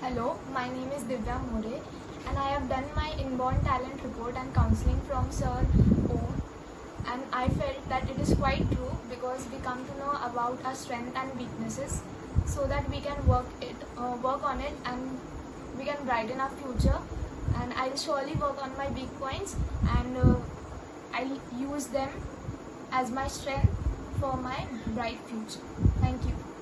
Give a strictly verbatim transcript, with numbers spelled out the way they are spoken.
Hello, my name is Divya More and I have done my inborn talent report and counseling from Sir O, and I felt that it is quite true because we come to know about our strengths and weaknesses so that we can work it, uh, work on it and we can brighten our future. And I'll surely work on my weak points and uh, I'll use them as my strength for my bright future. Thank you.